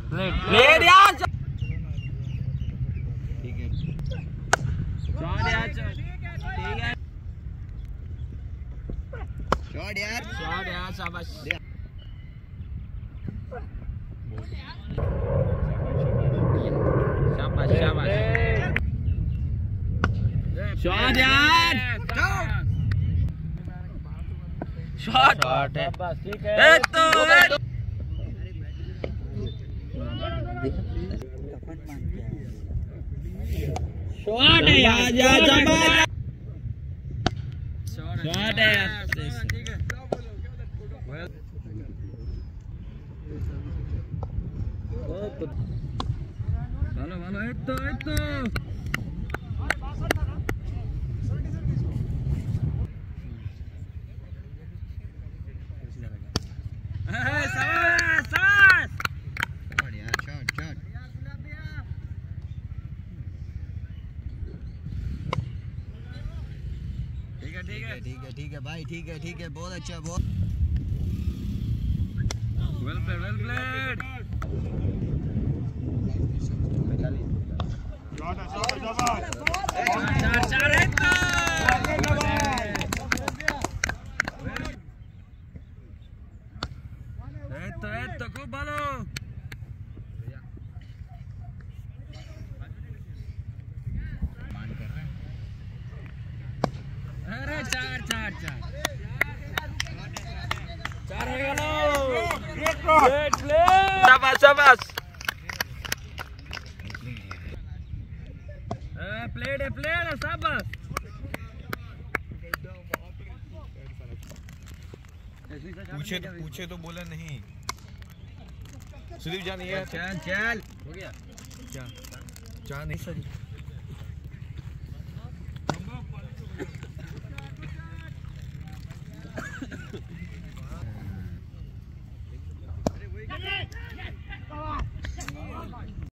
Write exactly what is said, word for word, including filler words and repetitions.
Plate यार। ठीक है शॉट यार, ठीक है शॉट यार, शॉट यार, शाबाश शाबाश शाबाश, शॉट यार, शॉट शॉट है, ठीक है। ए तो शॉट है यार, शाबाश शॉट है यार, ठीक है। ভালো ভালো, এই তো এই তো এই সাবাস সাবাস, बढ़िया शॉट शॉट, ठीक है ठीक है ठीक है ठीक है भाई, ठीक है ठीक है, बहुत अच्छा, बहुत वेल प्लेड वेल प्लेड। चार चार है तो esto esto cúpalo, अरे चार चार चार चार हो गया, शाबाश शाबाश, प्लेट है प्लेट है, शाबाश। पूछे तो पूछे तो बोला नहीं, सुदीप जान ये चल चल हो गया, क्या क्या नहीं सर।